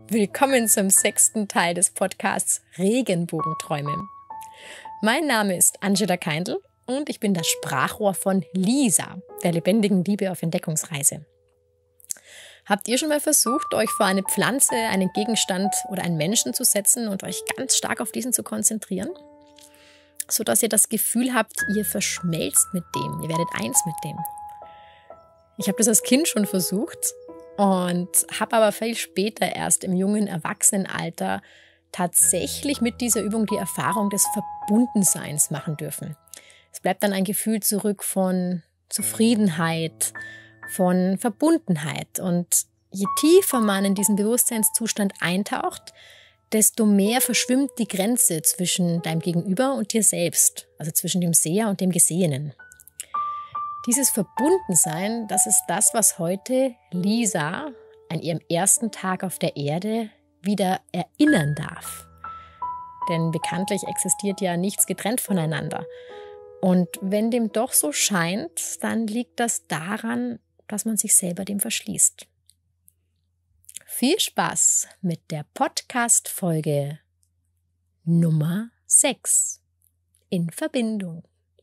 Willkommen zum 6. Teil des Podcasts Regenbogenträume. Mein Name ist Angela Keindl und ich bin das Sprachrohr von Lisa, der lebendigen Liebe auf Entdeckungsreise. Habt ihr schon mal versucht, euch vor eine Pflanze, einen Gegenstand oder einen Menschen zu setzen und euch ganz stark auf diesen zu konzentrieren? Sodass ihr das Gefühl habt, ihr verschmelzt mit dem, ihr werdet eins mit dem. Ich habe das als Kind schon versucht und habe aber viel später erst im jungen Erwachsenenalter tatsächlich mit dieser Übung die Erfahrung des Verbundenseins machen dürfen. Es bleibt dann ein Gefühl zurück von Zufriedenheit, von Verbundenheit. Und je tiefer man in diesen Bewusstseinszustand eintaucht, desto mehr verschwimmt die Grenze zwischen deinem Gegenüber und dir selbst, also zwischen dem Seher und dem Gesehenen. Dieses Verbundensein, das ist das, was heute Lisa an ihrem ersten Tag auf der Erde wieder erinnern darf. Denn bekanntlich existiert ja nichts getrennt voneinander. Und wenn dem doch so scheint, dann liegt das daran, dass man sich selber dem verschließt. Viel Spaß mit der Podcast-Folge Nummer 6 in Verbindung.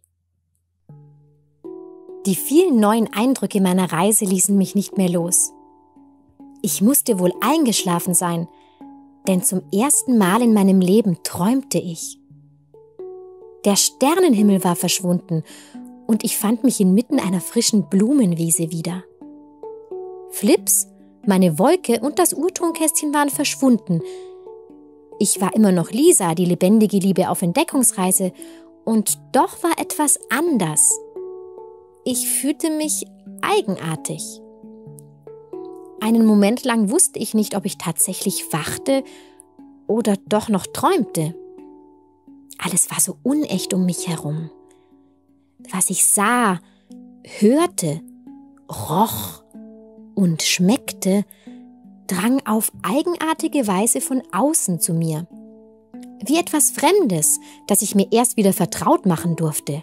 Die vielen neuen Eindrücke meiner Reise ließen mich nicht mehr los. Ich musste wohl eingeschlafen sein, denn zum ersten Mal in meinem Leben träumte ich. Der Sternenhimmel war verschwunden und ich fand mich inmitten einer frischen Blumenwiese wieder. Flips, meine Wolke und das Uhrtonkästchen waren verschwunden. Ich war immer noch Lisa, die lebendige Liebe auf Entdeckungsreise, und doch war etwas anders. Ich fühlte mich eigenartig. Einen Moment lang wusste ich nicht, ob ich tatsächlich wachte oder doch noch träumte. Alles war so unecht um mich herum. Was ich sah, hörte, roch und schmeckte, drang auf eigenartige Weise von außen zu mir. Wie etwas Fremdes, das ich mir erst wieder vertraut machen durfte.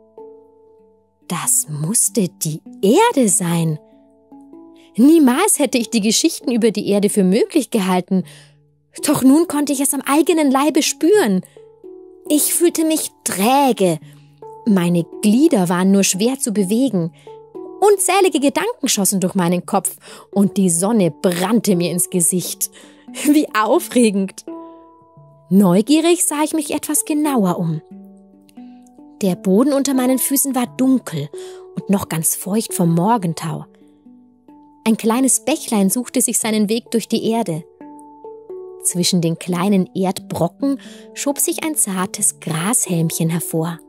Das musste die Erde sein. Niemals hätte ich die Geschichten über die Erde für möglich gehalten. Doch nun konnte ich es am eigenen Leibe spüren. Ich fühlte mich träge. Meine Glieder waren nur schwer zu bewegen. Unzählige Gedanken schossen durch meinen Kopf und die Sonne brannte mir ins Gesicht. Wie aufregend! Neugierig sah ich mich etwas genauer um. Der Boden unter meinen Füßen war dunkel und noch ganz feucht vom Morgentau. Ein kleines Bächlein suchte sich seinen Weg durch die Erde. Zwischen den kleinen Erdbrocken schob sich ein zartes Grashälmchen hervor.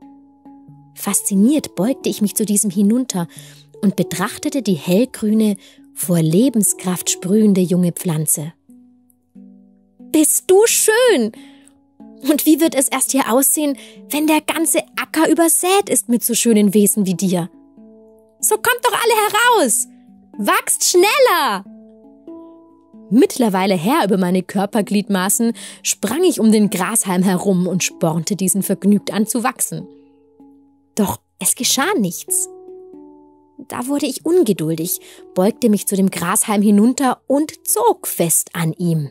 Fasziniert beugte ich mich zu diesem hinunter und betrachtete die hellgrüne, vor Lebenskraft sprühende junge Pflanze. »Bist du schön! Und wie wird es erst hier aussehen, wenn der ganze Acker übersät ist mit so schönen Wesen wie dir? So kommt doch alle heraus! Wachst schneller!« Mittlerweile Herr über meine Körpergliedmaßen, sprang ich um den Grashalm herum und spornte diesen vergnügt an zu wachsen. Doch es geschah nichts. Da wurde ich ungeduldig, beugte mich zu dem Grashalm hinunter und zog fest an ihm.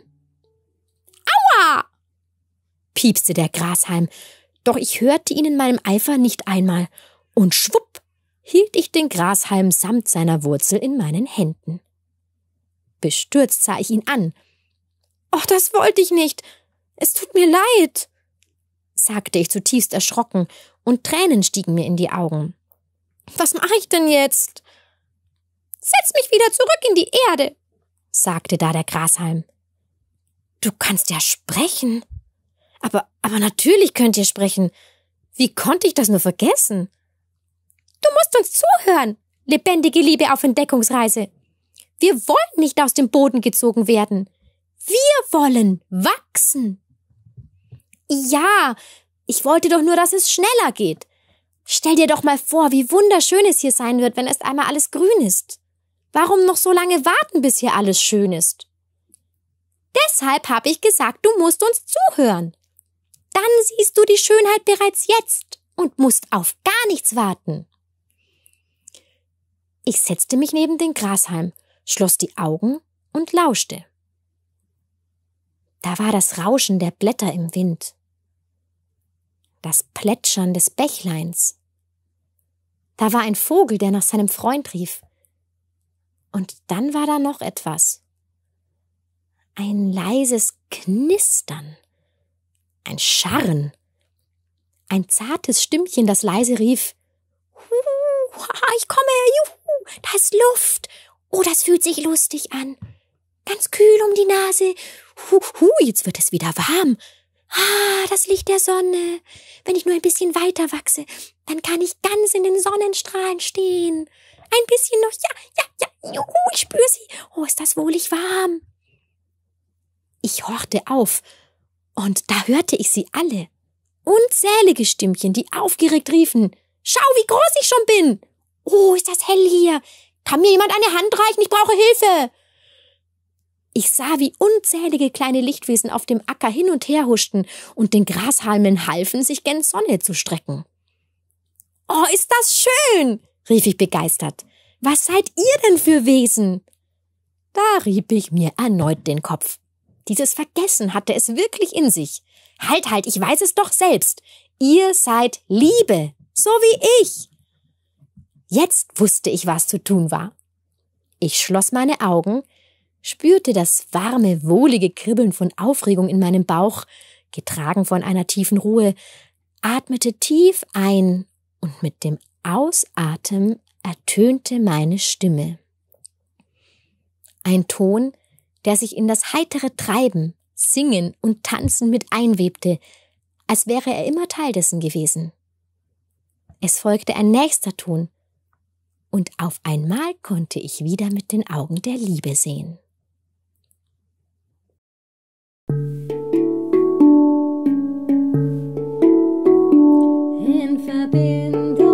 »Aua!« piepste der Grashalm, doch ich hörte ihn in meinem Eifer nicht einmal, und schwupp hielt ich den Grashalm samt seiner Wurzel in meinen Händen. Bestürzt sah ich ihn an. »Och, das wollte ich nicht! Es tut mir leid!« sagte ich zutiefst erschrocken, und Tränen stiegen mir in die Augen. »Was mache ich denn jetzt?« »Setz mich wieder zurück in die Erde«, sagte da der Grashalm. »Du kannst ja sprechen.« Aber natürlich könnt ihr sprechen. Wie konnte ich das nur vergessen?« »Du musst uns zuhören, lebendige Liebe auf Entdeckungsreise. Wir wollen nicht aus dem Boden gezogen werden. Wir wollen wachsen.« »Ja, ich wollte doch nur, dass es schneller geht. Stell dir doch mal vor, wie wunderschön es hier sein wird, wenn erst einmal alles grün ist. Warum noch so lange warten, bis hier alles schön ist?« »Deshalb habe ich gesagt, du musst uns zuhören. Dann siehst du die Schönheit bereits jetzt und musst auf gar nichts warten.« Ich setzte mich neben den Grashalm, schloss die Augen und lauschte. Da war das Rauschen der Blätter im Wind, das Plätschern des Bächleins. Da war ein Vogel, der nach seinem Freund rief. Und dann war da noch etwas. Ein leises Knistern, ein Scharren, ein zartes Stimmchen, das leise rief: Ich komme, juhu, da ist Luft. Oh, das fühlt sich lustig an. Ganz kühl um die Nase. Jetzt wird es wieder warm. Das Licht der Sonne. Wenn ich nur ein bisschen weiter wachse, dann kann ich ganz in den Sonnenstrahlen stehen. Ein bisschen noch, ja, juhu, ich spüre sie. Oh, ist das wohlig warm. Ich horchte auf, und da hörte ich sie alle. Unzählige Stimmchen, die aufgeregt riefen: Schau, wie groß ich schon bin. Oh, ist das hell hier. Kann mir jemand eine Hand reichen? Ich brauche Hilfe. Ich sah, wie unzählige kleine Lichtwesen auf dem Acker hin und her huschten und den Grashalmen halfen, sich gen Sonne zu strecken. Oh, ist das schön, rief ich begeistert. Was seid ihr denn für Wesen? Da rieb ich mir erneut den Kopf. Dieses Vergessen hatte es wirklich in sich. Halt, ich weiß es doch selbst. Ihr seid Liebe, so wie ich. Jetzt wusste ich, was zu tun war. Ich schloss meine Augen, spürte das warme, wohlige Kribbeln von Aufregung in meinem Bauch, getragen von einer tiefen Ruhe, atmete tief ein und mit dem Ausatmen ertönte meine Stimme. Ein Ton, der sich in das heitere Treiben, Singen und Tanzen mit einwebte, als wäre er immer Teil dessen gewesen. Es folgte ein nächster Ton, und auf einmal konnte ich wieder mit den Augen der Liebe sehen. In Verbindung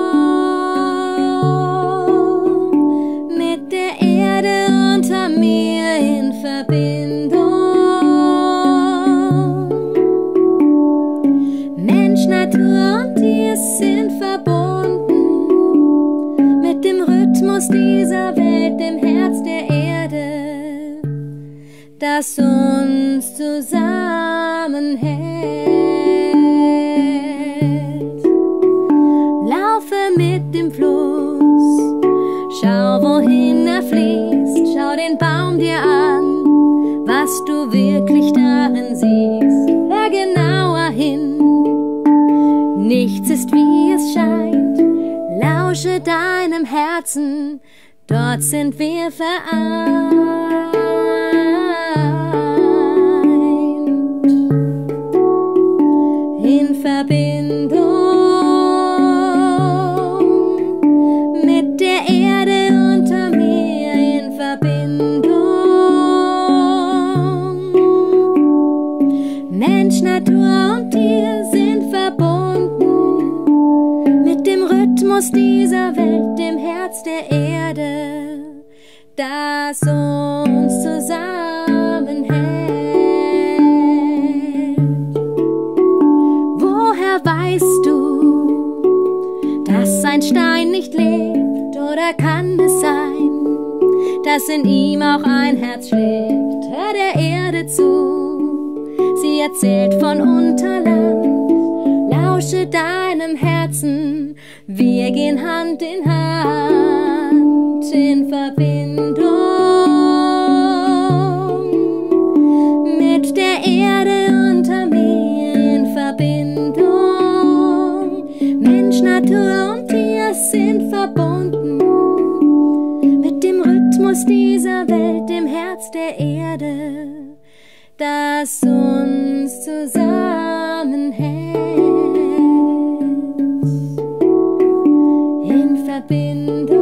mit der Erde unter mir, in Verbindung. Mensch, Natur und Tier sind verbunden mit dem Rhythmus dieser Welt, dem Herz der Erde, das uns zusammenhält. Laufe mit dem Fluss, schau, wohin er fließt, schau den Baum dir an, was du wirklich darin siehst. Hör genauer hin, nichts ist wie es scheint, lausche deinem Herzen, dort sind wir vereint. In Verbindung mit der Erde unter mir, in Verbindung. Mensch, Natur und Tier sind verbunden mit dem Rhythmus dieser Welt, dem Herz der Erde, das uns zusammenhält. Woher weißt du, dass ein Stein nicht lebt, oder kann es sein, dass in ihm auch ein Herz schlägt? Hör der Erde zu, sie erzählt von Unterland, lausche deinem Herzen, wir gehen Hand in Hand, in Verbindung mit der Erde unter mir, in Verbindung. Mensch, Natur und Tier sind verbunden mit dem Rhythmus dieser Welt, dem Herz der Erde, das uns zusammenhält. In Verbindung